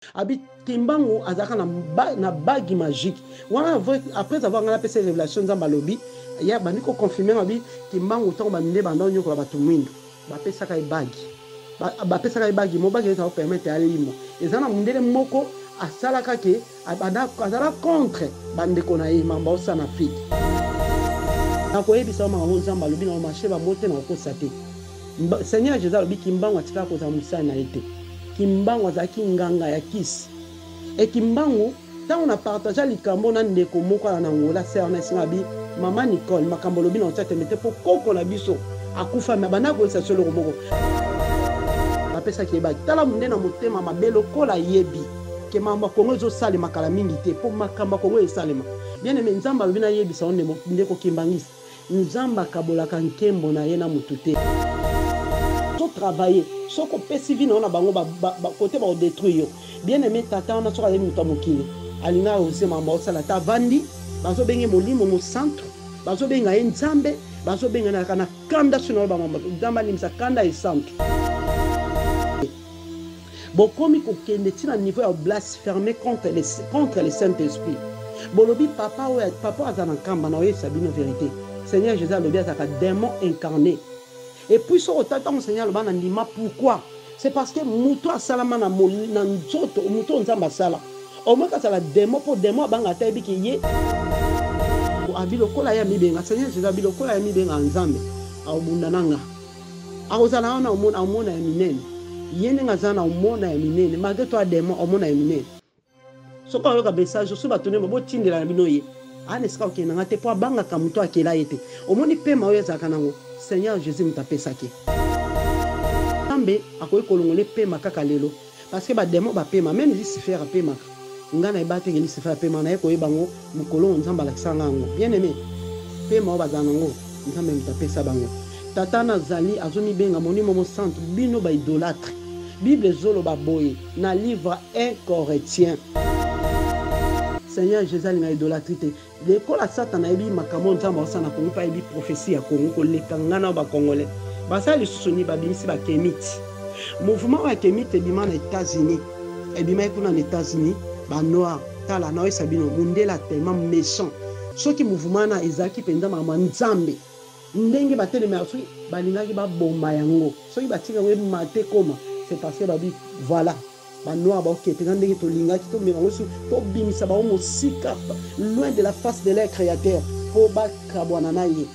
Abi Kimbangu azaka na bague magique. Après avoir appelé ces révélations dans Balobi, il y a bandiko confirmé abi Kimbangu tant bamine bandon nyoko la batumwindo. Ba pesa ka bague. Ba pesa ka bague mo bague ça va permettre aller limo. Et ça na mundele moko asala kake abada azala contre bandeko na yima ba osa na Afrique. Na koyebisa ma nzamba lobi na marché ba moté na ko saté. Seigneur Jésus lobi Kimbangu atika ko za musana na été. Kimbangu azaki nganga ya kisi. Et Kimbangu, tant on a partagé les cambons dans les comos en Angola, c'est un bi maman Nicole, ma cambolobi dans cette mété pour qu'on la biso. A Koufa, ma banako, c'est sur le robot. La pesa qui est bas. Tala munde na motema ma belo kola yebi. Que mama Congo zo sale ma kalamingité pour ma kamba Congo et salema. Bien aimé nzamba bina yebi sa onde ndeko Kimbangis. Nzamba kabola kankembo na yena mutute. Travailler ce qu'on peut civil on a bango côté ba détruire bien aimé tata on a sur les muta mokili alina aussi mamba osala ta vandi bazo bengi molimo mo centre bazo benga nzambe bazo benga na kana kanda sino ba mamba nzamba limsa kanda et centre bon comme ko kende tina niveau ya blasphémer contre le Saint-Esprit bolobi papa azana kamba na oye sabino vérité Seigneur Jésus lobi azaka démon incarné. Et puis, ce que Seigneur, pourquoi? C'est parce que Mouto a salama na nzoto, Mouto nzamba sala. Au moins, quand ça la démo pour démo, banga tabi qui yé. Abilo kola ya mibenga, Seigneur, Jésus abilo kola ya mibenga nzambe. Au bundananga. Aozala na omona ya minene. Yene ngazana omona ya minene. Malgré toi démo omona ya minene. Ce qu'on a le message, je suis battu mo tindi la binoye. Ane ska ok na ngate po banga ka Mouto akela yete. Omoni pe maoye zakanango. Seigneur Jésus m'tapé saké. Tambe akoy kolongole pema kaka lelo parce que ba démon ba pema même si faire pema ngana ibate ngeli se faire pema na yeko yebango mukolo nzamba la kisanga ngo bien aimé pema ba zanango nzambe m'tapé sa bango tata na zali azomi benga moni momo centre bino ba idolâtre Bible zolo ba boye na livre 1 Corinthiens. Seigneur Jésus na idolâtrité l'école à Satan na ebi makamon nzamba osana ko pa ebi prophétie ya Congo ko lekangana ba congolais basa li soni ba bimisi ba kemiti mouvement wa kemiti bima na États-Unis et bima ko na États-Unis ba noir tala na sabino mundela tellement méchant soki mouvement na ezaki penda mama nzambe ndenge ba tele merci ba lingaki ba bomba yango soki ba tika we mate koma c'est parce que ba bi voilà Banoa ba ok te ngandeki to linga ki to me ngosu to bimisa ba mo sika loin de la face de leur créateur pour ba kabwana na ye.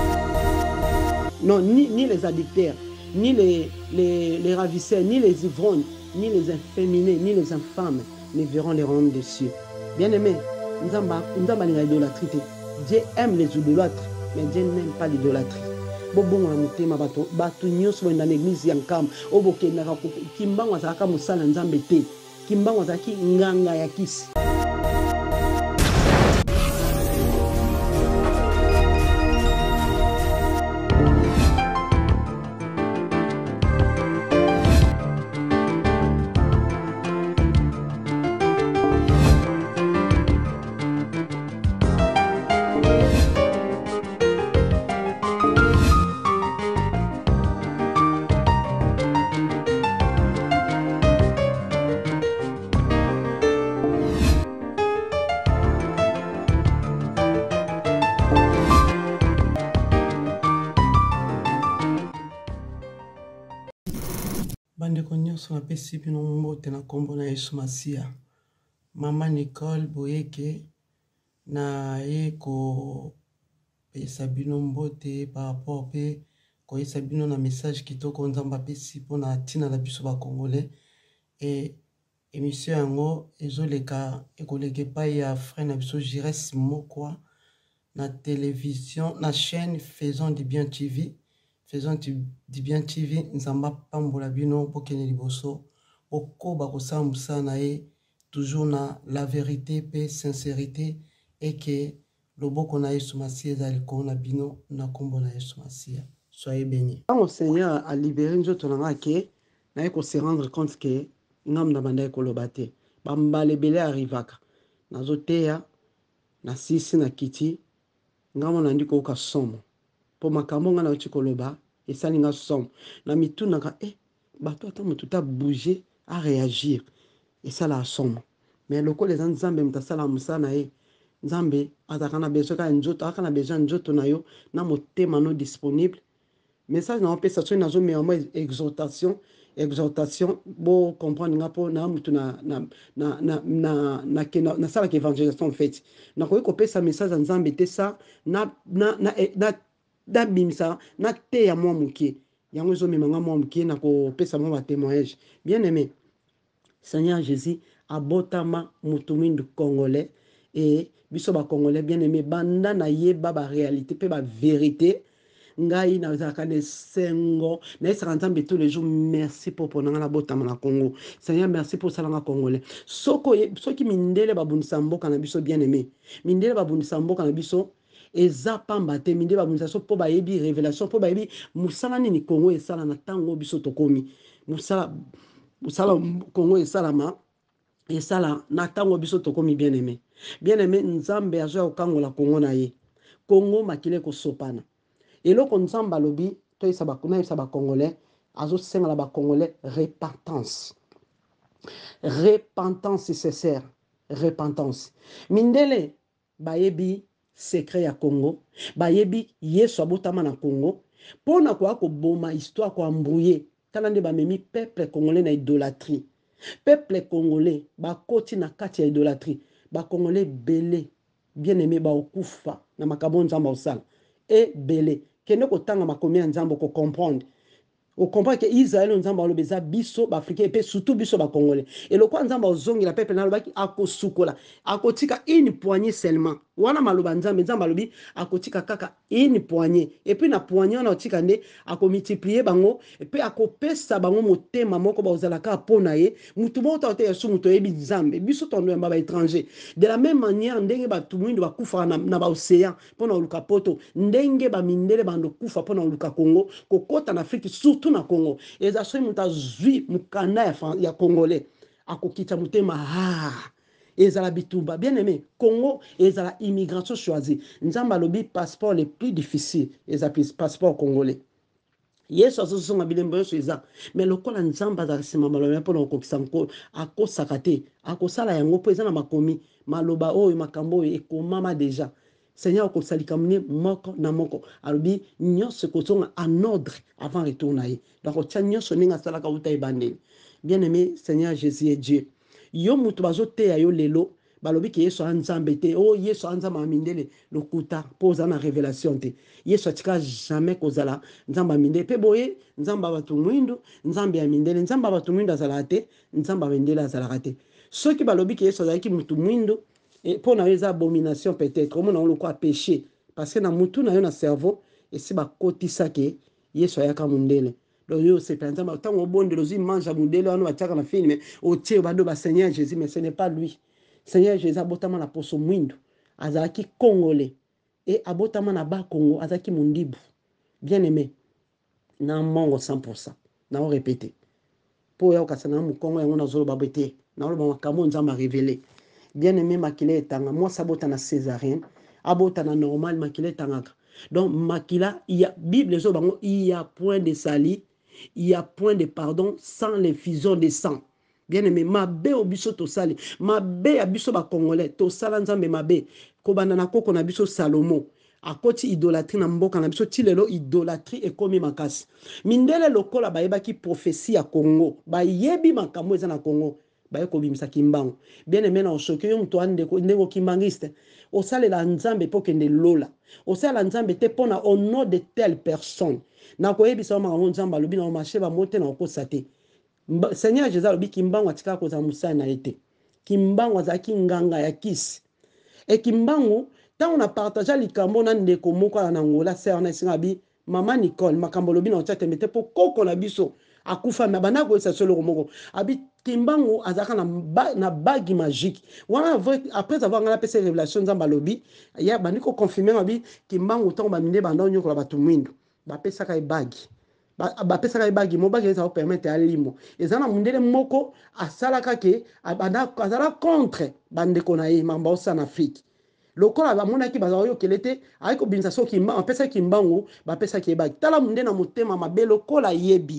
Non, ni les addicteurs, ni les ravisseurs, ni les ivrognes, ni les inféminés, ni les infâmes ne verront les royaumes des cieux. Bien aimé, nzamba l'idolâtrie. Dieu aime les idolâtres, mais Dieu n'aime pas l'idolâtrie. Bobongo na mutema bato nyonso na l'église ya Nkamba oboke na Kimbangu azaka musala nzambe te Kimbangu azaki nganga ya kisi. Bandeko nyonso napesi bino mbote na kombo na Yesu Masia. Mama Nicole Boyeke na ye ko pesa bino mbote par rapport pe ko yesa bino na message kitoko nzamba pesi pona tina na biso ba congolais et émission yango ezoleka ekoleke pa ya frère na biso Jires Mokwa na télévision na chaîne Faisons du Bien TV. Faisons du Bien TV nzamba pambola bino pokene liboso okoba kosambusa na ye toujours na la vérité pe sincérité et que loboko na Yesu Masia ezali kona bino na kombo na Yesu Masia. Soyez bénis. Quand le Seigneur a libéré nzoto na ngake na ye ko se rendre compte que ngam na banda ekoloba te bambale bele arrivaka nazoteya na sisi na kiti ngamo na ndiko ka somo po makambo nga na uti koloba esali nga somo na mituna ka bato ata mutu ta bouger à réagir et ça la somme mais le ko les nzambe mutasala musana e nzambe atakana besoin ka njoto akana besoin njoto na yo na motema no disponible message na opesa so na zo me exhortation bo comprendre nga po na mutu na sala ke évangélisation en fait na ko pesa message à nzambe te ça na bimisa na te ya mwa mukie yango zo me manga mwa mukie na ko pesa mwa témoignage bien aimé Seigneur Jésus abotama mutumindu congolais et biso ba congolais bien aimé banda na yeba ba réalité pe ba vérité ngai na zakane sengo na esaka nzambe tous les jours merci pour ponanga na botama na Congo Seigneur merci pour salanga congolais soki mindele babundisa mboka na biso bien aimé mindele babundisa mboka na biso eza pamba te mindele babundisa so po bayebi révélation po bayebi musala nini Congo esala na tango biso tokomi musala Congo esalama esala na tango biso tokomi bien aimé nzambe azo ya kokangola Congo na ye Congo makile kosopana eloko nzamba lobi to isa ba congolais azo senga la ba congolais repentance nécessaire repentance mindele bayebi secret ya Congo bayebi yesu abotama na Congo pona kwa ko boma histoire ko embrouiller tala nde bamemi peuple congolais na idolâtrie peuple congolais bakoti na kati ya idolâtrie ba congolais belé bien aimé ba okufa na makabo nzamba osala et belé kende kotanga makomi ya nzambe ko comprendre au comprendre que Israël nzamba olobeza biso ba africain et surtout biso ba congolais et le quoi nzamba ozongi la peuple na lobaki akosukola akotika une poignée seulement wana maloba nzamba lobi akotika kaka une poignée et puis na poignée na otika nde akomultiplier bango et puis akopesa bango motema moko ba ozalaka pona ye mutu moko te yesu mutu yebi nzambe biso tondo ba étranger de la même manière ndenge ba tumuindo ba kufa na ba océan pona oluka poto ndenge ba mindele bando kufa pona oluka Congo kokota na Afrique surtout na Congo eza so muta zui mukanda ya congolais akokita mutema ezala bitumba bien aimé Congo ezala immigration choisie nzamba lobi passeport le plus difficile ezala passeport congolais yesu azosonga bilembo yesu eza mais lokola nzamba azala nsima maloba mpona kokokisa nko akosaka te akosala yango mpo eza na makomi maloba oyo makambo oyo ekomama deja Seigneur okokisa likambo ne moko na moko alobi nyonso ekozonga en ordre avant retour na ye donc otia nyonso ndenge asalaka uta ebandeli bien aimé Seigneur Jésus est Dieu yo mutu bazoteya yo lelo balobi ke yesu anzambe te oh yesu anzamba amindele lokuta poza na révélation te yesu atika jamais kozala nzamba amindele pe boye nzamba batu mwindu nzambe amindele nzamba batu mwindu azala te nzamba amindele azala te soki balobi ke yesu azalaki mutu mwindu et pour na eza abomination peut-être omona on le quoi péché parce que na mutu na yo na cerveau et si ba kotisa ke yesu ayaka mundele donc yo c'est pas nzamba tant au bon de lozi mange mundele wana bataka na film au tie bado ba Seigneur Jésus mais ce n'est pas lui Seigneur Jésus abotama na poso mwindu azalaki congolais et abotama na ba Congo azalaki mundibu bien aimé na mongo 100% na on répéter pour ya okasana mu Congo yango na zolo babete na lo ba kamo nzamba révélé bien aimé makila etanga moi sabota na césarienne abota na normal makila etangaka donc makila il y a Bible zo bango il y a point de salut il y a point de pardon sans l'effusion de sang bien aimé mabe obiso to sali mabe abiso ba congolais to sala nzambe mabe ko banda na koko na biso Salomo akoti idolâtrie na mboka na biso tilelo idolâtrie ekomi makasi mindele lokola bayebaki prophétie ya Congo bayebi makambo eza na Congo baye kobimisa kimbango bien aimé na osoki yo muto ande ko ndeko kimbangiste osalela nzambe po kende lola osala nzambe te pona au nom de telle personne na koyebisa makambo nzambe alobi na marché ba mote na okosa te Seigneur Jésus alobi kimbango atika kozala mosala na ye te kimbango azalaki nganga ya kisi e kimbango ntango na partage likambo na ndeko moko na Angola sœur na esinga bi mama Nicole makambo lobi na otia tembe te po koko na biso akufa na bana ko esa solo moko abi kimbango azaka na bague magique wana après avoir ngala pese révélation nzamba lobi ya baniko confirmer abi kimbango ntango baminde banda nyokola batu mwindu bapesaka bague bapesaka bague mo bague eza permettre alimo ezana mundele moko asalaka ke azala contre bandeko na ye mamba osa na Afrique lokola bamonaki bazala yokele te ayi kobinisa soki apesaki mbango bapesaki bague tala munde na motema mabe lokola yebi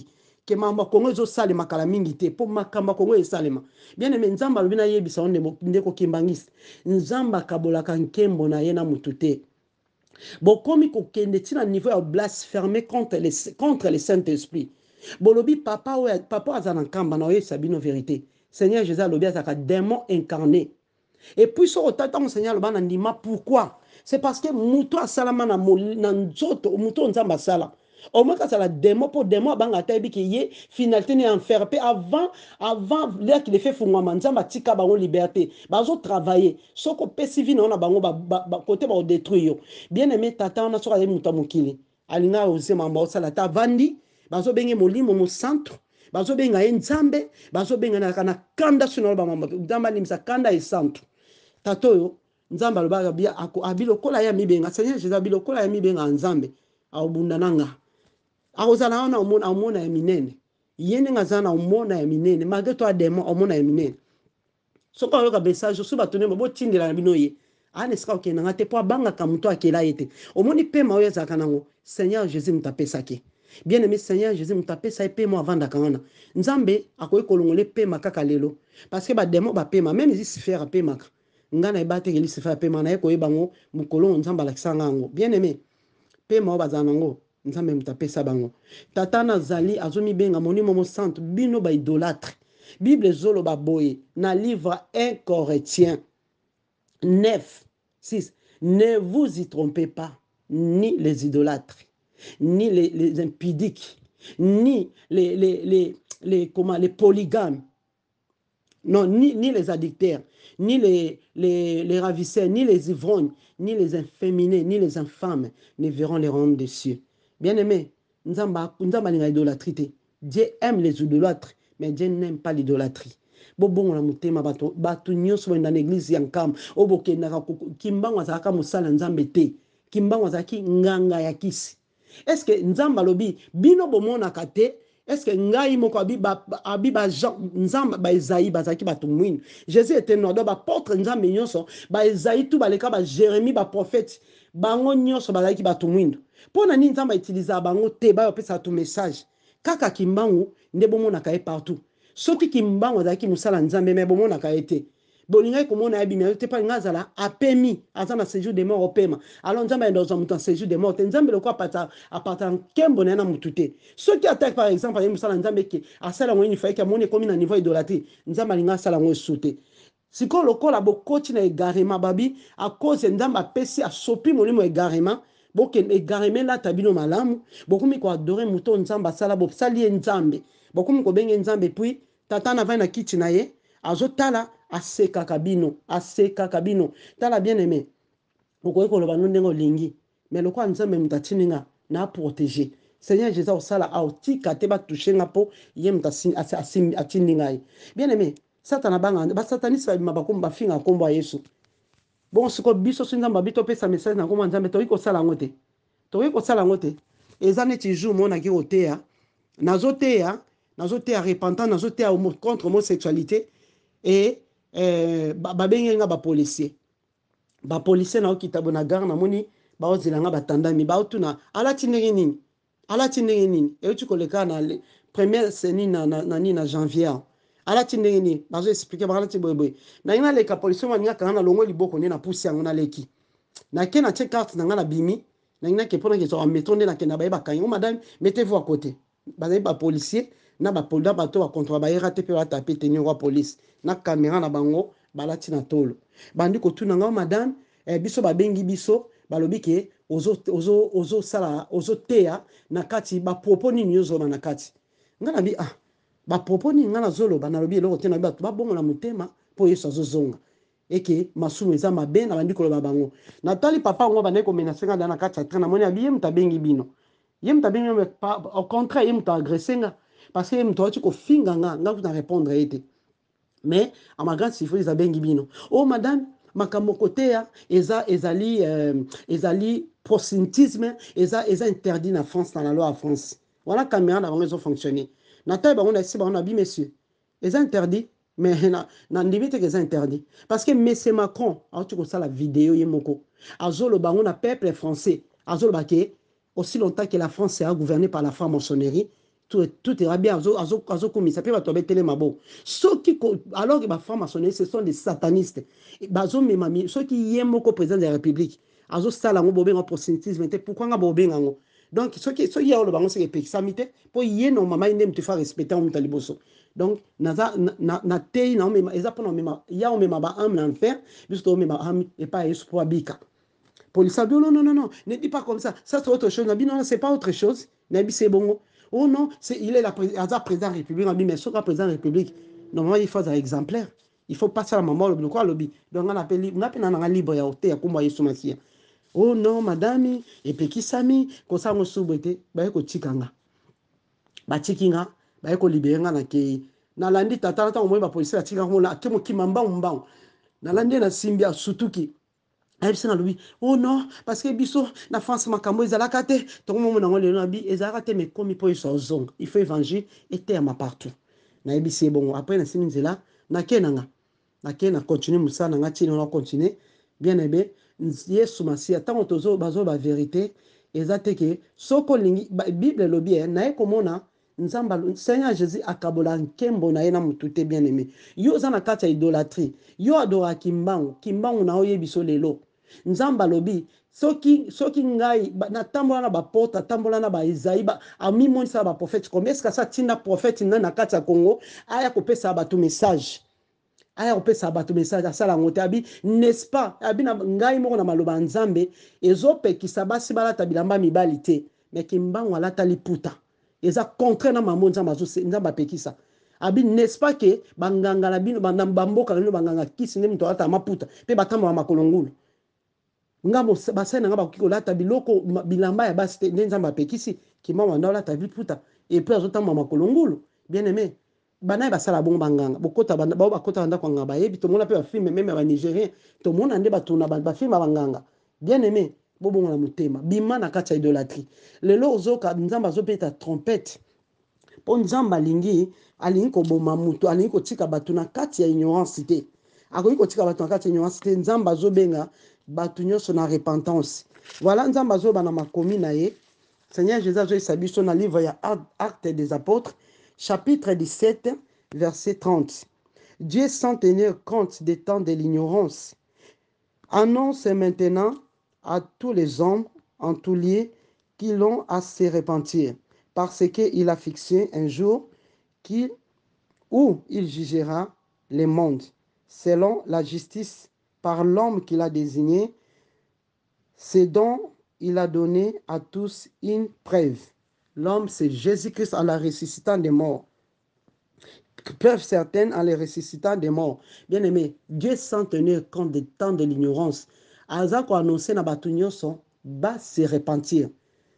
ke mamba kongo ezo salema kala mingi te po makamba kongo esalema bien aimé nzamba lobina yebisa onde ndeko kimbangisi nzamba kabolaka nkembo na ye na mutu te bokomi kokende tina niveau ya blasphémer contre les Saint-Esprit bolobi papa azana nkamba na oyesa bino vérité Seigneur Jésus alobi azaka démon incarné et puis so otata mon Seigneur loba na ndima pourquoi c'est parce que muto asalama na nzoto muto nzamba sala au moins quand ça la démon pour démon banga tabi ki ye finalité ni enfer pe avant l'air qu'il fait fungwa nzamba tika bango liberté bazo travailler soko pesivi na bango ba côté ba détruire bien aimé tata on a soka ye muto mokili alinga osema mba osala ta vandi bazo benge molimo mo centre bazo benga ye nzambe bazo benga na kana kanda sino ba mamba nzamba limsa kanda e centre tatoyo nzamba lobaga bia abilokola ya mibenga Seigneur Jésus abilokola ya mibenga nzambe abunda nanga akozala wana omona ya minene yene ngazana omona ya minene malgré toi démon omona ya minene soko yoka message so batone bo tindela na bino ye ane sika okenda ngate po abanga ka muto akela yete omoni pema oyo ezaka nango Seigneur Jésus mutapesaki bien aimé Seigneur Jésus mutapesa epema avanda kana nzambe akoyi kolongole pema kaka lelo parce que ba démon ba pema même si faire pema ngana ebate ke lisi faire pema na ye koyi bango mukolo nzamba lakisanga ngo bien aimé pema o bazana ngo nzambe mutapesa bango tata nazali azomi benga monimo mo centre bino ba idolâtre Bible zolo ba boye na livre 1 Corinthiens 9 6 ne vous y trompez pas ni les idolâtres ni les impudiques ni les polygames non ni les addictaires ni les ravisseurs ni les ivrognes ni les inféminés ni les infâmes ne verront les royaumes des cieux. Bien-aimé, nzamba linga idolâtrie. Dieu aime les idolâtres, mais Dieu n'aime pas l'idolâtrie. Bobongo na mutema bato nyonso dans l'église yankam oboke na kimbango azaka musala nzambe te kimbango azaki nganga ya kisi. Est-ce que nzamba lobi bino bomona kate est-ce que ngai moko abiba Jean nzamba ba Esaïe bazaki bato mwini Jésus était nodo ba porte nzambe nyonso ba Esaïe tout baleka ba Jérémie ba prophète bango nyonso bazaki bato mwini pona nini nzamba utiliser bango te ba opesa tout message kaka kimbangu nde bomona kae partout soki kimbangu azaki musala nzambe me bomona kae te bolinga komona yabi mais te pa ngazala apemi azana séjour de mort opema alors nzamba dans un mutant séjour de mort nzambe le quoi apata kembo na mutute ceux qui attaquent par exemple par musala nzambe ki asala ngoni fa ki amone komi na niveau idolâtrie nzamba linga sala ngo souté siko lokola bokoti na égarement babi à cause nzamba pesi a sopi molimo égarement boke égarement la tabino malamu bokumi ko adorer muto nzamba sala bo sali nzambe bokumi ko benge nzambe puis tata na va na kiti na ye azotala aseka kabino tala bien aimé okoki koloba no ndenge olingi mais lokwa nzambe mutatininga na protéger Seigneur Jésus osala aotika te batouche nga po ye atindi ngai bien aimé satana banga basatanisi babima bakomba bafinga nkombo ya Yesu bon siko biso so nzambe abi topesa message na nkombo ya nzambe tokoki kosala yango te eza neti jour monaki koteya nazoteya repentant nazoteya contre homosexualité et babenge nga bapolicier na okita bona gare namoni baozela nga batandami baotuna alati ndenge nini euti koleka na première seni na janvier alati ndenge nini bazo expliquer balati boyeboye na ina leka policier maninga kanga na longo liboko nde na pusi yango na leki na ke na tie carte na nga na bimi na ina ke pona ke so metro nde na ke na baye bakanyo madame mettez-vous à côté bazali ba policier na ba polda bato ba contre ba RAT pe ba taper tenir wa police na caméra na bango balati na tolo bandi ko tuna nga madame biso ba bengi biso balobi ke ozo sala ozo teya na kati ba propos ni nyozo na kati nga na bi ba propos ni nga na zolo ba na lobi eloko te na bato ba bongo na mutema po Yesu azozonga eke masumu eza mabe na bandi koloba bango natali papa ngo bande ko menacer nga na kati ya train na moni abi mutabengi bino ye mutabengi au contraire ye muta agresser nga parce que mtu ati ko finga nga na répondre été mais à ma grande surprise ils abengi bino oh madame makambo côté ya ezali prosélytisme eza interdit na France dans la loi en France voilà caméra na bango ils ont fonctionné na taille bango na si bango na bi monsieur eza interdit mais na limite que eza interdit parce que monsieur Macron a tu ko ça la vidéo yemoko azolo bango na peuple français azolo baké aussi longtemps que la France sera gouvernée par la franc-maçonnerie tout ira bien. Ça peut tomber télémabo. Ceux qui, alors que ma franc-maçonnerie, ce sont des satanistes. Ceux qui aiment au président de la République. Azo sala ngo bobenga prosélytisme. Pourquoi nga bobenga ngo? Donc, ceux qui y a le bango, c'est que samite pour y non maman inem te faire respecter en taliboso. Donc, na tei na mema ezapo na mema ya o mema ba am na enfer, juste o mema am et pas espoir bika. Police a dit non, ne dis pas comme ça. Ça, c'est autre chose. Nabi, non, c'est pas autre chose. Nabi, c'est bon. Oh non, il est la président de la République. Nabi, mais ce président de la République, normalement, il faut un exemplaire. Il faut passer à la maman, le quoi, lobby. Donc, on appelle un libre et hôtel à comment il est. Oh non, madame, et puis qui s'ami, comme ça, on s'oublie, bah, écoute, Chikanga. Bah, Chikinga, bah, écoute, libéré, na ke. Na landi, tata, on m'a police, la Chikanga, on l'a, qui m'amba, on m'a. Na landi, na Simbia, surtout qui. Oh non, parce que biso na France makambo ezalaka te to momo na ngole na bi ezalaka te mais comme il faut zong il faut évangile et terme partout na ebisi bon après na siminzela na kenanga na continuer musa na ngati na continuer bien aimé Yesu masia tant tozo bazo ba vérité ezate ke soko lingi Bible lobi na ekomona nzamba Seigneur Jésus akabola nkembo na yena mutute bien aimé yo za na kati ya idolâtrie yo adora kimbangu na oyebiso lelo nzamba lobi soki ngai na tambola na ba porta tambola na ba Isaïe ba ami monisa ba prophète comme est-ce que ça tinda prophète na kati ya Congo aya kopesa bato message asala ngote abi n'est-ce pas abi na ngai moko na maloba nzambe ezopekisa basi balata bilamba mibali te mais kimbangu alata liputa eza contraire na mambo nzamba pekisa abi n'est-ce pas que banganga na bino bamboka na bino banganga kisi nde mito alata maputa pe batambola makolongulu ngamo basena nga bakoki kolata biloko bilamba ya basi te nde nzambe apekisi kimbangu anda olata liputa et puis azotambola makolongulu bien aimé banaye basala bongo banganga bokota banda kwa ngaba yebi to mona pe ba film même ba Nigérien to mona nde batuna ba film banganga bien aimé bobongo na mutema bima na kati ya idolâtrie lelo ozoka nzamba azopeta trompette po nzamba alingi koboma mutu alingi kotika bato na kati ya ignorance te akoki kotika bato na kati ya ignorance te nzamba azobenga bato nyonso na repentance voilà nzamba azoba na makomi na ye Seigneur Jésus azoyesa biso na livre ya Actes des Apôtres chapitre 17 verset 30 Dieu sans tenir compte des temps de l'ignorance annonce maintenant à tous les hommes en tout lieu qu'ils ont à se repentir parce qu'il a fixé un jour où il jugera les mondes selon la justice par l'homme qu'il a désigné, ce dont il a donné à tous une preuve. L'homme, c'est Jésus-Christ en la ressuscitant des morts. Preuve certaine en les ressuscitant des morts. Bien aimé, Dieu sans tenir compte des temps de l'ignorance, Azako annoncé na batunyo son, va se repentir.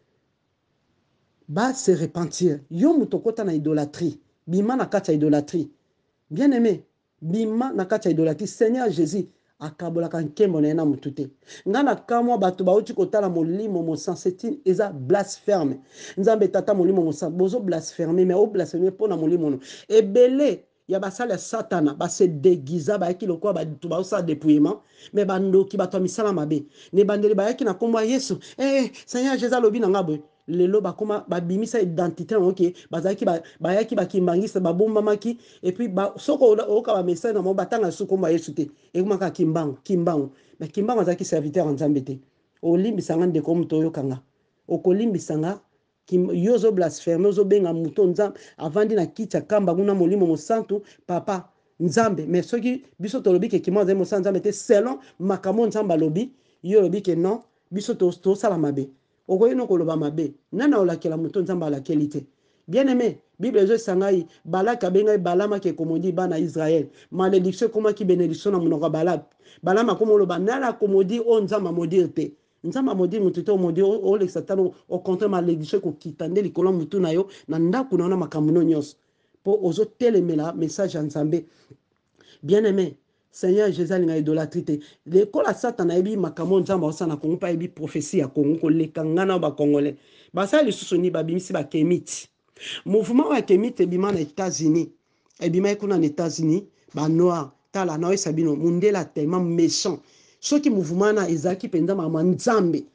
Va se repentir. Yo mutokota na idolâtrie. Bima na kati ya idolâtrie. Bien aimé, bima na kati ya idolâtrie. Seigneur Jésus, akabolaka nkembo na ye na mutu te nga na kamwa bato bauti kotala molimo mosanseti eza blasphème nzambe tata molimo mosantu bozo blasphème mais o blasphème mpo na molimo no ebele ya basala ya satana base déguisa bayaki lokola bato baosala dépouillement mais bandoki bato ya misala mabe ne bandeli bayaki na kombo ya Yesu Seigneur Jésus alobi na nga boye lelo bakoma babimisa identité na oke bazaki bayaki bakimbangisa babombamaki et puis soko oka ba message na mo batanga suko mba Yesu te ekomaka kimbangu mais kimbangu azaki serviteur en Nzambe te olimbisanga ndeko muto oyokanga okolimbisanga yozo blasphème ozo benga muto Nzambe avandi na kiti ya kamba kuna molimo mosantu papa Nzambe mais soki biso tolobi ke kimbangu azali mosantu Nzambe te selon makambo Nzambe alobi yo lobi ke non biso to sala mabe okoyi no koloba mabe nana olakela muto Nzambe alakeli te bien aimé Bible ezo sangai Balak abengai Balama ke komodi bana Israël malédiction komaki bénédiction na monoko Balama komoloba nala komodi o Nzambe modir te Nzambe modir mutu te modir o le satano au contraire malédiction ko kitande likolo mutu na yo na ndaku na makambo nyonso po ozo telemela message ya Nzambe bien aimé Seigneur Jésus alinga idolâtrie l'école à Satan ebi makambo Nzambe osana Congo pa ebi prophétie ya Congo ko lekangana ba congolais basa lisusu babimisi ba kemiti mouvement wa kemiti ebima na États-Unis ebima kuna na États-Unis ba noir tala na esabino mundela tellement méchant soki mouvement na ezaki penda mama Nzambe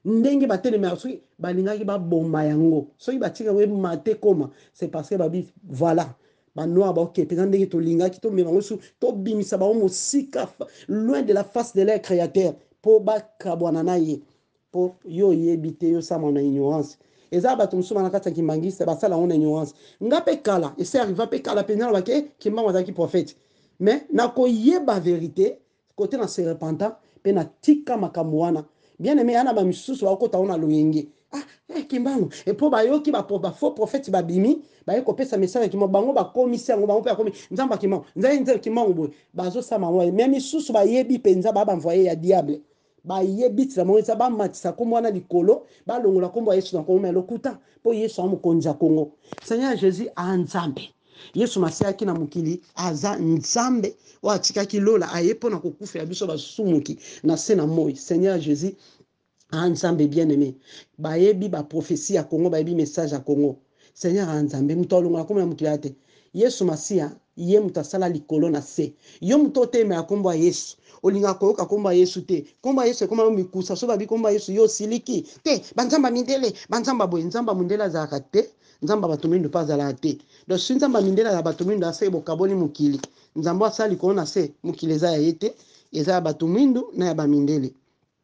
ndenge batelema soki balingaki baboma yango soki batika we mate koma c'est parce que babi voilà banoir baoke mpenza ndenge tolingaki tomema bango su tobimisa bango mosika loin de la face de leur créateur mpo bakabwana na ye mpo yo oyebi te yosama na ignorance eza bato mosusu bana kati ya kimbangisa basala yango na ignorance nga mpe kala ese arriva mpe kala mpenza na bake kimbango azalaki prophète mais nakoyeba vérité kote na se repentant mpe natika makambo wana bien aimé ana bamisusu bakota ngo na loyenge kimbango epo bayoki bafaux prophète babimi baye kopesa message kimo bango bakomisi yango bango mpe bakomi nzambe kimbango nzambe kimbango boye bazosama ngo me misusu bayebi mpenza babanvoye ya diable bayebi tila mo eza bamatisa kombo wana likolo balongola kombo ya yesu na kongo me lokuta mpo yesu amokonzi ya kongo seigneur jésus anzambe yesu masiaki na mokili aza nzambe oyo atikaki lola aye mpo na kokufela biso basumuki na se na moi seigneur jésus anzambe bien aimé bayebi baprophétie ya kongo bayebi message ya kongo seigneur anzambe moto alongola kombo na mokili ya te yesu masia ye moto asala likolo na se yo moto otemela kombo ya yesu olinga koyoka kombo ya yesu te kombo ya yesu ekoma mikusa so babi kombo ya yesu yo osiliki te banzamba mindele banzamba boye nzamba mindele azalaka te nzamba bato mindo mpe azalaka te donc si nzamba mindele ya bato mindo ase bokaboli mokili nzambe asala likolo na se mokili eza ya ye te eza ya bato mindo na ya bamindele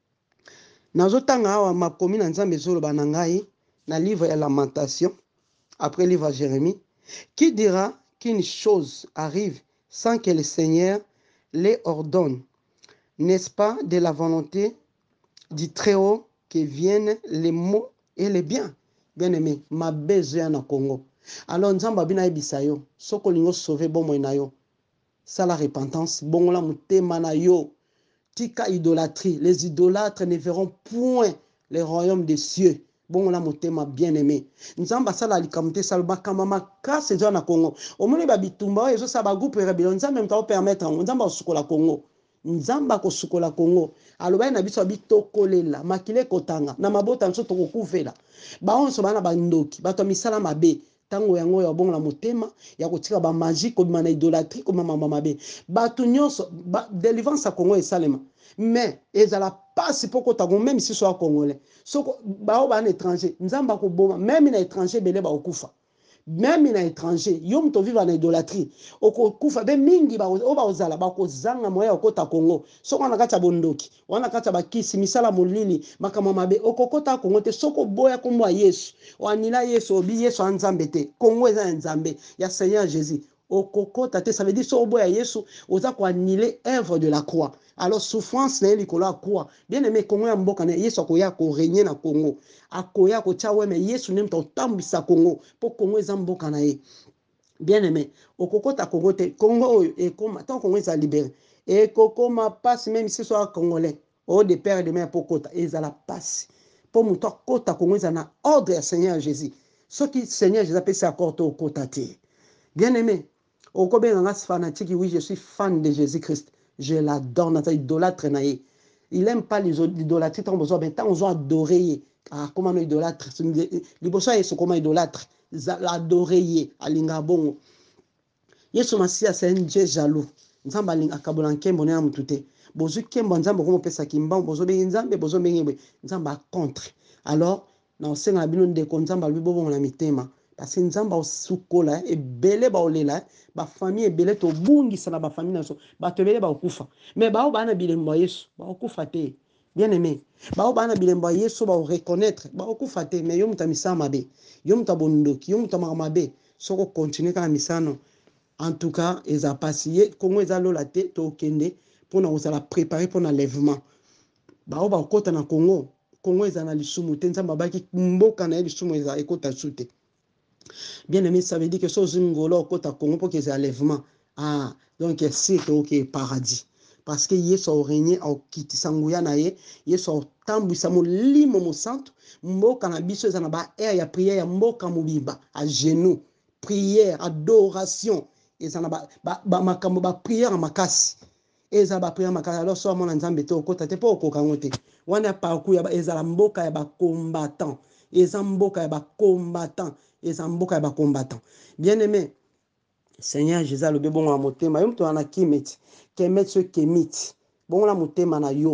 nazotanga awa makomi na nzambe ezoloba na ngai na livre ya lamentation après livre ya Jérémie qui dira qu'une chose arrive sans que le Seigneur les ordonne. N'est-ce pas de la volonté du Très-Haut que viennent les maux et les biens? Bien aimé, ma besoin na Congo. Alors, nzamba bina ebisa yo, soko lingo sauver bon na yo. Ça la repentance, bon la mutema na yo. Tika idolâtrie, les idolâtres ne verront point les royaumes des cieux. Bon la mutema bien aimé. Nzamba sala likamte salba kamama kase zo na Congo. Omoni ba bitumba ezo sa ba groupe rebellion nzamba mta permettre nzamba osukola Congo. Nzamba kosukola Congo aloba na biso bitokolela makile kotanga na mabota nso tokokuvela baonso bana bandoki bato misala mabe tango yango ya bongo la motema ya kotika ba magie ko na idolâtrie ko mama mabe bato nyonso délivrance à Congo et Salema mais ezala passe poko tango même si soit congolais soko bao ba étranger nzamba ko boma même na étranger belé ba okufa même na étranger yom to vivre na idolâtrie okokufa be mingi ba ozala ba kozanga moya okota Congo soko na kata bondoki wana kata bakisi misala molili makama mabe okokota Congo te soko boya kombo ya Yesu wanila Yesu obi Yesu anzambe te Congo eza nzambe ya Seigneur Jésus okokota te ça veut dire so boya Yesu oza ko annuler œuvre de la croix alors souffrance na likolo ya croix bien aimé Congo ya mboka na Yesu akoya ko régner na Congo akoya ko tia weme Yesu nem to tambisa Congo po Congo eza mboka na ye bien aimé okokota Congo te Congo oyo ekoma tant Congo eza libéré ekokoma passe même si soit congolais au de père de mère pokota ezala passe po muto akota Congo eza na ordre ya Seigneur Jésus soki Seigneur Jésus apesi accord to okota te bien aimé okobenga nga fanatique oui je suis fan de Jésus-Christ je l'adore na idolâtre na ye il aime pas les idolâtres tant besoin ben tant on doit adorer comment no idolâtre liboso yeso comment idolâtre l'adorer ye alinga bongo Yesu Masia c'est un Dieu jaloux nzamba alinga kabola nkembo na mutu te bozu kembo nzamba ko mopesa kimbango bozo bengi nzambe bozo bengi nzamba contre alors na osenga bino ndeko nzamba lubi bobongo na mitema parce que nzamba osukola ebele ba olela ba famille ebele to bungisa na ba famille na so ba to ebele ba okufa mais ba o bana bilembo Yesu ba okufa te bien aimé ba o bana bilembo Yesu ba reconnaître ba okufa te mais yo mutamisa mabe yo mutabondoki yo mutamamabe soko continuer kana misano en tout cas eza passé Congo eza lola te to kende pour na osala préparer pour l'enlèvement ba o ba kota na Congo Congo eza na lisumu te nzamba baki mboka na lisumu eza ekota sute bien aimé ça veut dire que so zingolo kota Congo pour que eza enlèvement donc c'est OK paradis parce que Yesu a régné au kitisa nguya na ye Yesu a tambwisa molimo mo santo mboka na biso eza na ba air ya prière ya mboka mobimba à genoux prière adoration eza na ba makambo ba prière makasi eza ba prière makasi alors so mona nzambe te okota te po okokango te wana parcours ya eza la mboka ya ba combattant eza mboka ya ba combattant eza mboka ya ba combattant bien aimé Seigneur Jésus le bongo na motema yo mto na kimeti kemetso kemiti bongo na motema na yo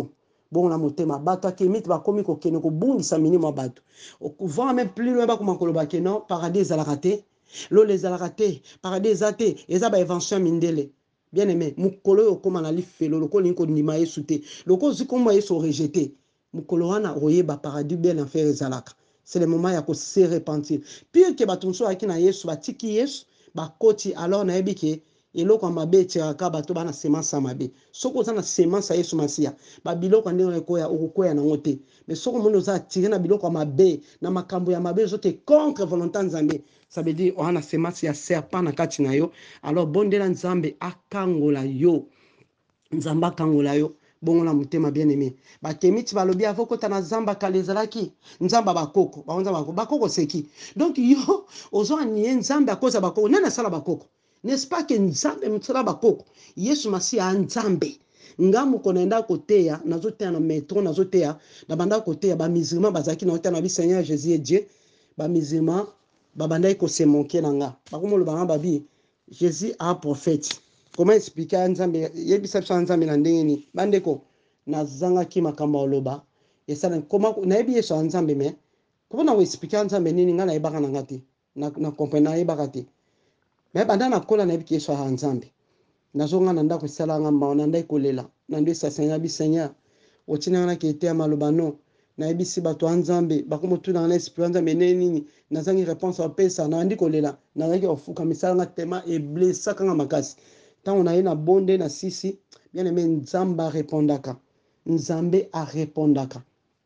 bon la motema bato akemiti bakomi kokene kobungisa minimo bato vent même plus loin bakoma koloba ke non paradis ezalaka te lolo ezalaka te paradis eza te eza bainvention mindele bien aimé mokolo oyo okóma na lifelo loko olingi kondima yesu te loko ozwi kombo yesu orejete mokolo wana oyeba paradis bien enfer ezalaka c'est le moment ya kose repentir pire ke bato mosusu ayaki na yesu batiki yesu bakoti alors nayebi ke eloko ya mabe etyeraka bato bana semence ya mabe soki oza na semence ya yesu masiya babiloko ndenge okokwea nango te mais soki omoni oza atire na biloko ya mabe na makambo ya mabe ezote contre volonté nzambe ça veut dire oza na semence ya serpent na kati na yo alors bondela nzambe akangola yo nzambe akangola yo bongo na motema bien aimé bakemi ti balobi avokota na zamba kala ezalaki nzamba bakoko baonza bakoko seki donc yo ozwa nie nzambe akoza bakoko nani asala bakoko n'est-ce pas que nzambe mosala bakoko yesu masiya nzambe nga moko na enda koteya nazoteya na metro nazoteya na banda koteya bamusulman bazalaki na oteya na bi seigneur jésus et dieu bamusulman babandaki kosemoke na nga bakomoloba nga babi jésus a prophète. Comment expliquer à Nzambe yebisa biso Nzambe na ndenge ni bandeko nazangaki makambo oloba esala comment nayebi yesu Nzambe mais comment na expliquer Nzambe nini nga na yebaka na ngati na comprendre na yebaka te mais banda na kola nayebi yesu Nzambe nazonga na ndako esala nga mba na ndai kolela na ndo esa seigneur bi seigneur otina na ke te maloba no nayebisi bato Nzambe bakomotuna na esprit Nzambe nini nazangi réponse opesa na ndi kolela nazaki ofuka misala nga tema e blessa kanga makasi tant on a une bonde na sisi bien aimé nzamba répondaka nzambe a répondaka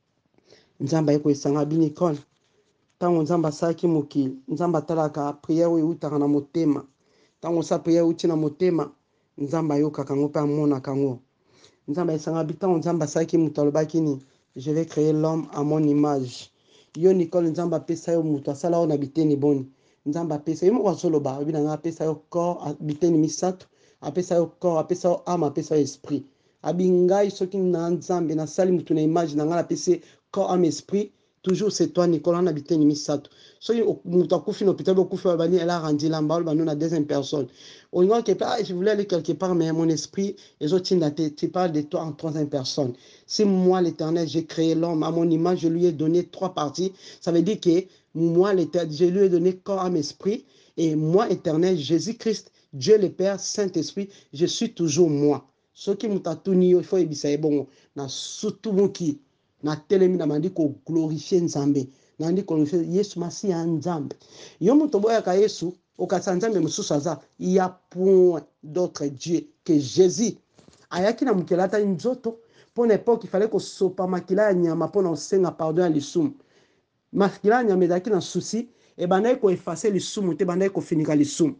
nzamba eko esanga binikol tant nzamba saki mokili nzamba talaka prière oyo utaka na motema tant sa prière uti na motema nzamba yoka kango pa mona kango nzamba esanga bitan nzamba saki muto alobaki ni je vais créer l'homme à mon image yo Nicole nzamba pesa yo muto asala ona biteni boni nzamba pesa yo moko soloba binanga pesa yo corps biteni misato apesa yo corps apesa yo âme apesa yo esprit abingai soki na nzambe na sali mutu na image na ngala apesi corps âme esprit toujours c'est toi Nicolas na biteni misato soki mutu akufi na hôpital okufi bani elle a rendu lamba bano na deuxième personne olingo ke pa je voulais aller quelque part mais mon esprit ezotinda te tu parles de toi en troisième personne si moi l'Éternel j'ai créé l'homme à mon image je lui ai donné trois parties ça veut dire que moi l'Éternel je lui ai donné corps âme esprit et moi Éternel Jésus-Christ Dieu le Père, Saint-Esprit, je suis toujours moi. Ce qui m'a tuni, il faut que bon, na surtout moki, na telemi na mandi ko glorifier Nzambe, na mandi ko glorifier Yesu masi Nzambe. Yo mutobo ya ka Yesu, o ka Nzambe mususaza, il y a point d'autre Dieu que Jésus. Ayaki na mukelata nzoto, pour l'époque il fallait que sopa makila ya nyama pour na senga pardon à l'isum. Makila nyama ezaki na souci, et bandai ko effacer l'isum, te bandai ko finika l'isum.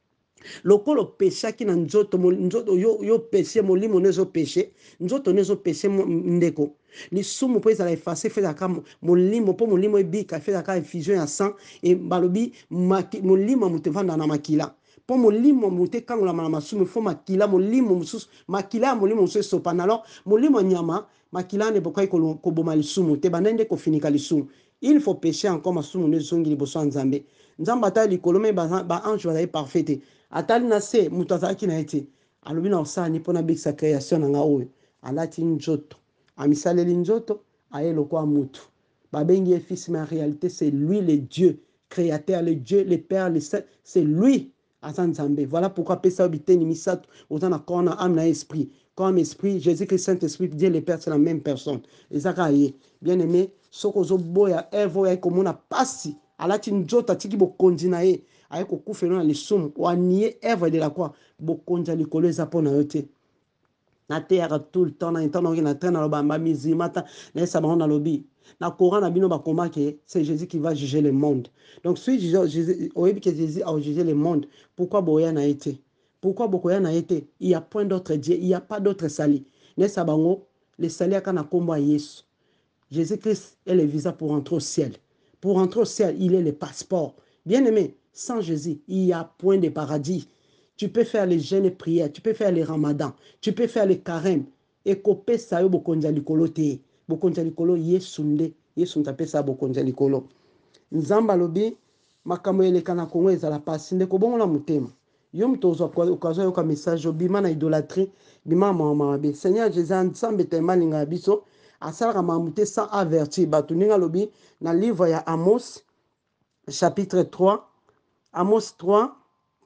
Lokolo peshaki na nzoto yo péché molimo nezo péché nzoto nezo péché ndeko lisumu po ezala effacer fait ka molimo po molimo ebika fait ka effusion ya sang et balobi molimo mutevanda na makila po molimo mute kangola na masumu fo makila molimo mususu makila molimo mususu sopana alors molimo nyama makila ne bokai ko boma lisumu te banende ko finika lisumu il faut pécher encore masumu nezongi liboso nzambe nzamba ta likolo me ba ange bazali parfait atali na se mutu azalaki na ye te alobi na osani mpo na bikisa création na nga oyo alati nzoto amisaleli nzoto aye lokwa mutu babengi ye fils mais en réalité c'est lui le Dieu créateur le Dieu le Père le Saint c'est lui aza nzambe voilà pourquoi pesa biteni misato oza na corps na âme na esprit comme esprit Jésus-Christ Saint-Esprit Dieu le Père c'est la même personne ezaka ye bien aimé soko ozoboya Eve oyo komona pasi alati nzoto atiki bokonzi na ye aye kokufela na lisumu wanie Eve de la croix bokonzi ya likolo eza mpo na yo te nateyaka tout le temps na ntango naoki na train na loba bamizima ta nayesa bango na lobi na courant na bino bakomaki c'est Jésus qui va juger le monde donc si oyebi que Jésus a jugé le monde pourquoi boya na ye te pourquoi bokoya na ye te il y a point d'autre Dieu il y a pas d'autre sali nayesa bango le sali aka na kombo ya Yesu Jésus-Christ est le visa pour entrer au ciel. Pour entrer au ciel, il est le passeport. Bien-aimé, sans Jésus, il n'y a point de paradis. Tu peux faire les jeûnes et prières, tu peux faire les ramadans, tu peux faire les carêmes. Et kope sa yo bokonja likolo te. Bokonja likolo yesunde, yesunta pesa bokonja likolo. Nzamba lobi, makambo eleka na Kongo ezala pasi ndeko bongo na mutema. Yo mtozo okazo yo ka message bima na idolâtrie, bima mama mabe. Seigneur Jésus, nzambe tellement linga biso. asalaka mamute sans avertir bato ndenge alobi na livre ya Amos chapitre 3 Amos 3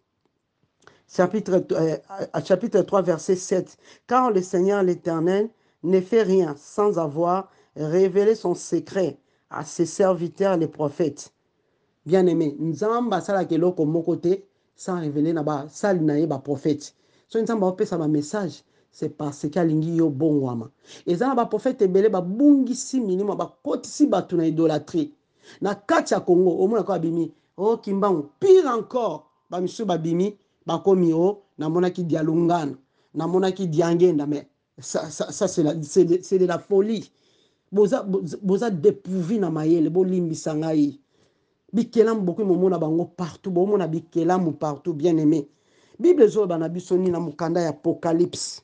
chapitre 3 verset 7 car le Seigneur l'Éternel ne fait rien sans avoir révélé son secret à ses serviteurs les prophètes. Bien aimé, nzamba asalaka eloko moko te sans révéler na ba sali na ye ba prophète. So nzamba opesa ba message c'est parce qu'alingi yo bongwama. Eza na ba prophète ebele ba bungisi milimo ba kotisi bato na idolâtrie. Na kati ya Congo omona ko abimi o kimbangu pire encore ba misu babimi ba komi o na monaki dialungana na monaki diangenda mais ça c'est de la folie. Boza dépourvu na mayele bo limbisa ngai. Bikelam beaucoup momona bango partout bomona bikelam partout bien aimé. Bible zo bana bisoni na mukanda ya Apocalypse.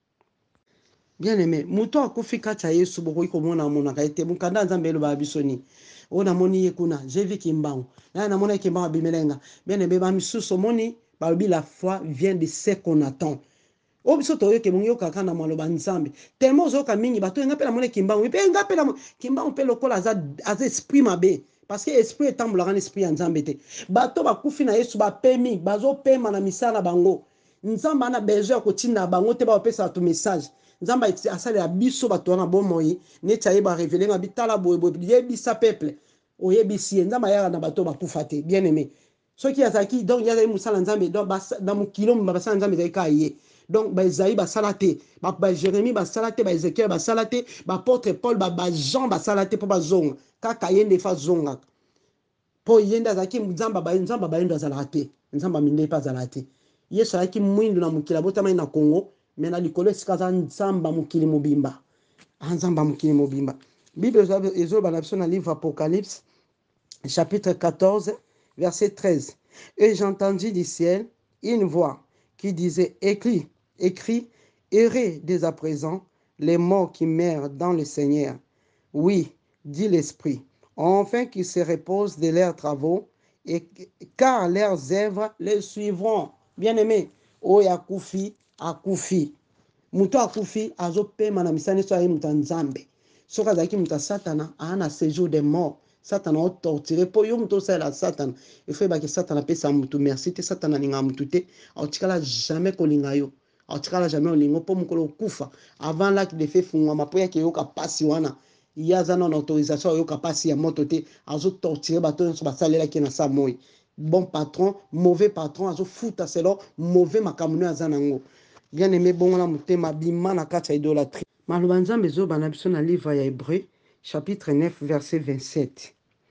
Bien aimé, muto akufi kati ya Yesu bokoki komona monaka ete mukanda nzambe lo ba bisoni. Ona moni yekuna, j'ai vu kimbango. Na mona kimbango bimelenga. Bien aimé ba misuso moni ba la foi vient de ce qu'on attend. Obiso to yoke mungi yoka kana maloba nzambe. Tellement zoka mingi bato nga pela mona kimbango. Pe nga pela kimbango pe lokola az esprit mabe. Parce que esprit etambolaka na esprit ya nzambe te. Bato bakufi na Yesu bapemi bazopema na misala bango. Nzamba na besoin kotinda bango te ba opesa to message. Nzamba asale ya biso bato na bomoi neti ayeba révéler na bitala boye yebisa peuple. Oyebisi nzamba ya na bato bakufa te. Bien aimé. Soki azaki donc ya za musala nzambe donc dans mokilo mbabasa nzambe za kaye. Donc ba Isaïe ba salate, ba Jérémie ba salate, ba Ézéchiel ba salate, ba apôtre Paul ba Jean ba salate pour ba zonga. Kaka yende fa zonga. Po yenda zaki nzamba ba yenda zalate. Nzamba minde pa zalate. Yesu aki mwindu na mukila botama na Congo, mais na likolo sikaza nzamba mukili mobimba. Nzamba mukili mobimba. Bible ezo ba na livre Apocalypse chapitre 14 verset 13. Et j'entendis du ciel une voix qui disait écris, errez dès à présent les morts qui meurent dans le Seigneur. Oui, dit l'Esprit, enfin qu'ils se reposent de leurs travaux, et car leurs œuvres les suivront. Bien-aimé, oya kufi, akufi. Muto akufi, azope manamisane so ayi mutanzambe. Soka zaki muta satana, ana séjour des morts. Satan a torturé pour yo muto sala Satan. Il faut que Satan pesa mutu merci te Satan ninga mutu te. Autikala jamais kolinga yo. Autikala jamais olingo po mukolo kufa. Avant l'acte de fait fungwa po ya ke yo ka pasi wana. Yaza non autorisation yo ka pasi ya moto te. Azo torturer bato so basalela ki na sa moyi. Bon patron, mauvais patron azo futa selo mauvais makamunu azanango. Bien aimé bongola mutema bima na kati ya idolâtrie. Maloba nzambe zo bana biso na livre ya Hébreu chapitre 9 verset 27.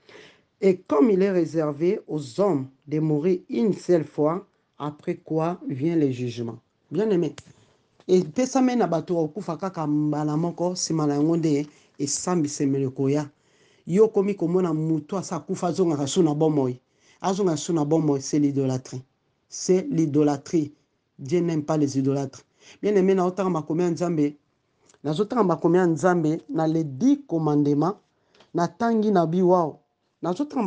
Et comme il est réservé aux hommes de mourir une seule fois, après quoi vient le jugement. Bien aimé. Et pesame na bato okufa kaka mbala moko sima na yango nde esambisemele koya. Yo komi komona mutu asa kufa azongaka su na bomoi. Azonga su na bomoi, c'est l'idolâtrie. C'est l'idolâtrie. Dieu n'aime pas les idolâtres. Bien aimé na otanga makomi ya nzambe. Nazotanga makomi ya nzambe na les 10 commandements na tangi na biwao. Nazotanga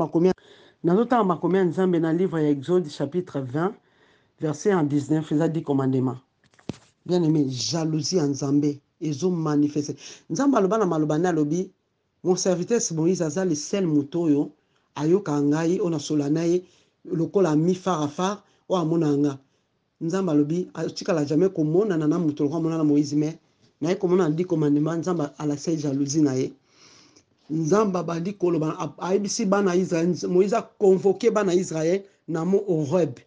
makomi ya nzambe na livre ya Exode chapitre 20 verset 19 les 10 commandements. Bien aimé, jalousie en nzambe ezo manifester. Nzambe aloba na maloba na lobi mon serviteur Moïse aza le seul mutoyo ayoka ngai ona solana ye lokola mi farafar o amona nga. Nzambe alobi atikala jamais komona na muto lokola mona na Moïse mais na komona 10 commandements nzamba ala se jalousie na ye. Nzamba bali koloba aibisi bana Israël Moïse a convoqué bana Israël na mo Horeb.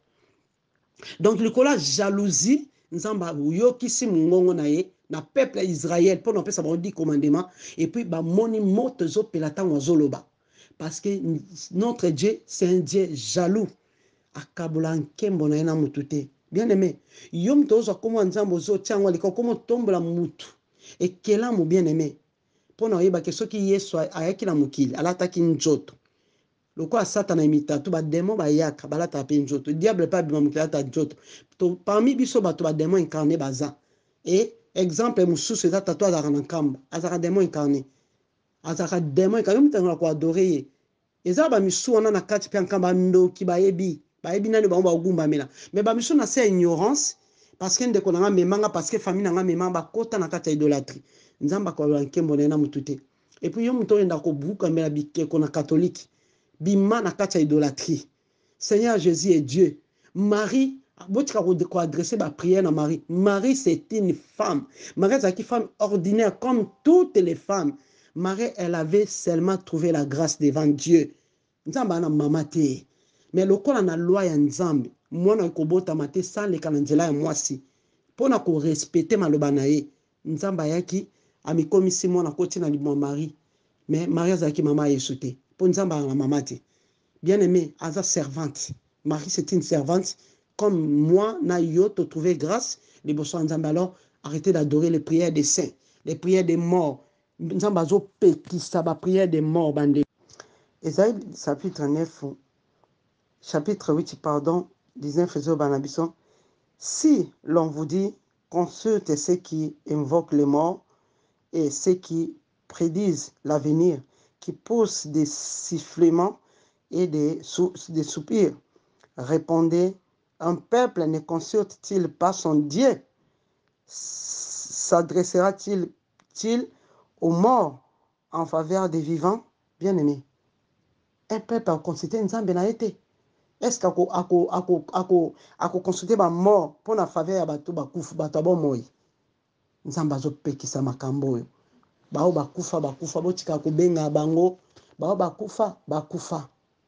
Donc le kola jalousie nzamba yokisi mungongo na ye na peuple Israël pour nous faire ça 10 commandements et puis ba moni moto zo pelata wazoloba parce que notre Dieu c'est un Dieu jaloux akabola nkembo na ena mutute. Bien aimé, yom tozo komo nzambo zo tiango liko komo tombola mutu et kela mo bien aimé. Pona oyeba ke soki Yesu ayaki na mukili alataki njoto. Lokola Satana imita to ba démon ba yaka balata pe njoto. Diable pas bima mukili ata njoto. To parmi biso ba to ba démon incarné baza. Et exemple mususu eza tato azaka na nkamba, azaka démon incarné. Azaka démon incarné mutangola ko adorer. Eza ba misu wana na kati pe nkamba ndoki bayebi nani ba ogumba mela. Mais ba misu na se ignorance parce que ndeko na nga memanga parce que famille na nga memanga ba kota na kati ya idolâtrie. nzamba ko nkembo na mutute. Et puis yo muto enda ko buka mbela bikeko na catholique bima na kati ya idolâtrie. Seigneur Jésus est Dieu. Marie botika ko adresser ba prière na Marie. Marie c'est une femme. Marie c'est une femme ordinaire comme toutes les femmes. Marie elle avait seulement trouvé la grâce devant Dieu. Nzamba na mama te. Mais lokola na loi ya nzambe mwana ko bota mate sans le kananzela ya mwasi. Pona ko respecter maloba na ye. Nzamba yaki amikomisi mwana koti na limwa Marie. Mais Marie azaki mama Yesu te. Po nzamba na mama te. Bien aimé, aza servante. Marie c'est une servante. Comme moi, na yo te trouver grâce. Les bossons nzamba alors arrêtez d'adorer les prières des saints, les prières des morts. Nzamba zo pekisa ba prière des morts bande. Ésaïe chapitre 9 chapitre 8 pardon 19 Banabison. Si l'on vous dit consulte ceux qui invoquent les morts et ceux qui prédisent l'avenir, qui poussent des sifflements et des soupirs, répondez, un peuple ne consulte-t-il pas son Dieu? S'adressera-t-il aux morts en faveur des vivants? Bien-aimés, un peuple a consulté Nzambe na été. Est-ce qu'ako consulter ba mort pour la faveur ya bato bakufu bato ba moi? Nzamba zo pekisa makambo yo. Bao bakufa botika ko benga bango, bao bakufa.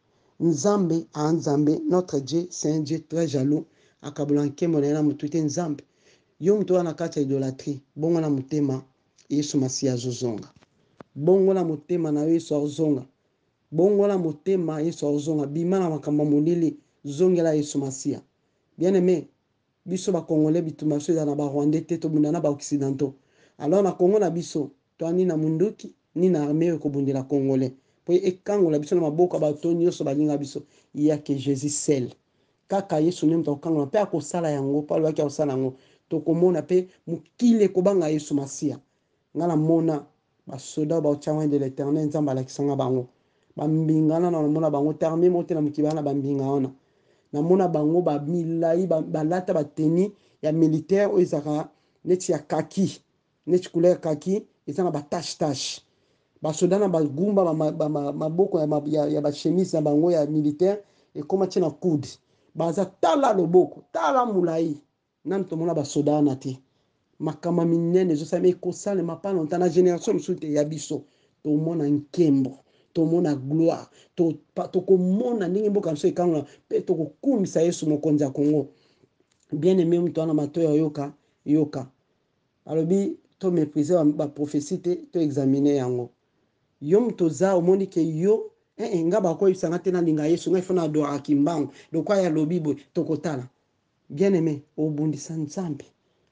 Nzambe a Nzambe, notre Dieu, c'est un Dieu très jaloux. Akabulanke monena mutute Nzambe. Yo mtu wana kati ya idolatrie, bongo na mutema Yesu Masia zozonga. Bongo na mutema na Yesu azonga. Bongo la mutema Yesu azonga bima na makamba molili zongela Yesu Masia. Bien aimé, biso ba Congolais bituma so na ba Rwandais te to bundana ba occidentaux. Alors na Congo na biso, to ani na munduki ni na armée ko bundela Congolais. Po ekango la biso na maboko ba to nyonso balinga biso, il y a que Jésus seul. Kaka Yesu nem to kango pe akosala yango, pa lwaki akosala yango, to komona pe mukile ko banga Yesu Masia. Ngala mona ba soda ba chawa de l'Éternel nzamba la kisanga bango. Bambingana na mona bango terme mote na mukibana bambinga ona. Na mona bango ba milai ba lata ba teni ya militaire o izaka neti ya kaki, neti couleur kaki, izana ba tache. Basodana bagumba maboko ya ba chemise na bango ya militaire et koma tina coude baza tala loboko tala mulai nan to mona basodana te makama minene zo same ko sale mapana ntana génération msute ya biso to mona nkembo to mona gloire to ko mona ndenge mboka mso ekanga pe to ko kumisa Yesu mokonzi ya Kongo. Bien aimé mtu ana matoya yoka alobi to mépriser ba prophétie to examiner yango. Yom toza omoni ke yo nga ba ko isanga tena linga Yesu nga ifona do akimbango do kwa ya lobibo tokotala. Bien aimé obundisa Nzambe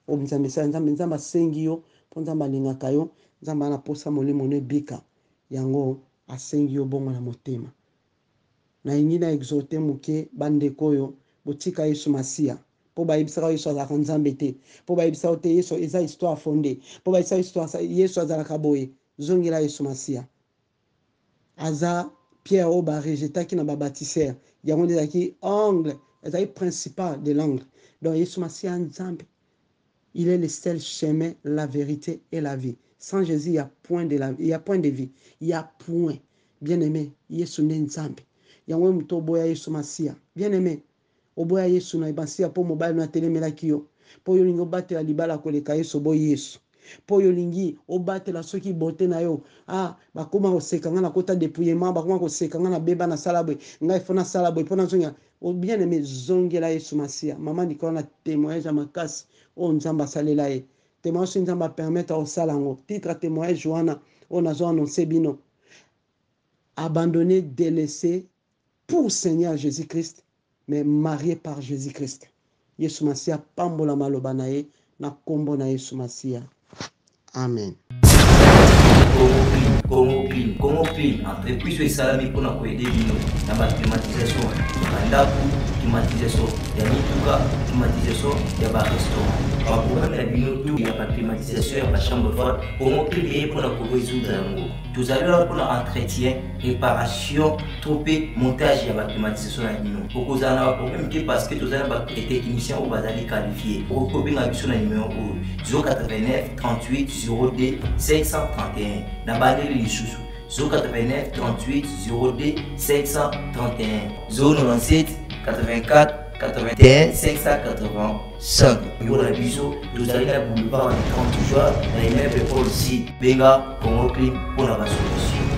Nzamba sengi yo po Nzamba linga kayo Nzamba na posa molimo ne bika yango asengi yo bongo na motema na ingina exhorter muke bandeko yo botika Yesu Masia po ba ibisa Yesu azaka Nzambe te po ba ibisa te Yesu eza histoire fondée po ba ibisa histoire Yesu azalaka boye zongela Yesu Masia. Aza Pierre Oba rejeta qui na ba bâtisseur yango ndaki angle ezaki principal de l'angle. Donc Yesu Masia Nzambe, il est le seul chemin, la vérité et la vie. Sans Jésus il y a point de vie, il y a point. Bien aimé Yesu Nzambe yango mto boya Yesu Masia. Bien aimé oboya Yesu na ibansia po mobile na telemela kiyo po yo lingo batela libala koleka Yesu boya Yesu po yo lingi obatela soki bote na yo bakoma kosekanga na kota dépouillement bakoma kosekanga na beba na salabwe ngai fona salabwe pona zonga bien aimé zongela Yesu Masia. Maman dikola na témoignage ya makasi o Nzamba salela ye témoignage Nzamba permettre au salango titre témoignage wana on a annoncé bino abandonné, délaissé pour Seigneur Jésus-Christ mais marié par Jésus-Christ. Yesu Masia pambola maloba na ye na kombo na Yesu Masia. Amen. Congo Clean, entreprise et salami pour nous aider dans la climatisation, dans la climatisation, il y a climatisation, il y a restaurant. baprogramme na bino to ya climatisation ya chambre froide Congo Clim pour la résoudre yango. Vous allez là pour entretien, réparation, tropé, montage ya climatisation na bino. Pour que na problème parce que tous les techniciens ou bazali qualifiés. Pour que bien sur le numéro 089 38 02 531. Na balé les sous 089 38 02 531 097 84 81 585. Pour la biseau, vous allez la boulevard de 30 jours, la immeuble pour le site Benga Congo Clim pour la solution.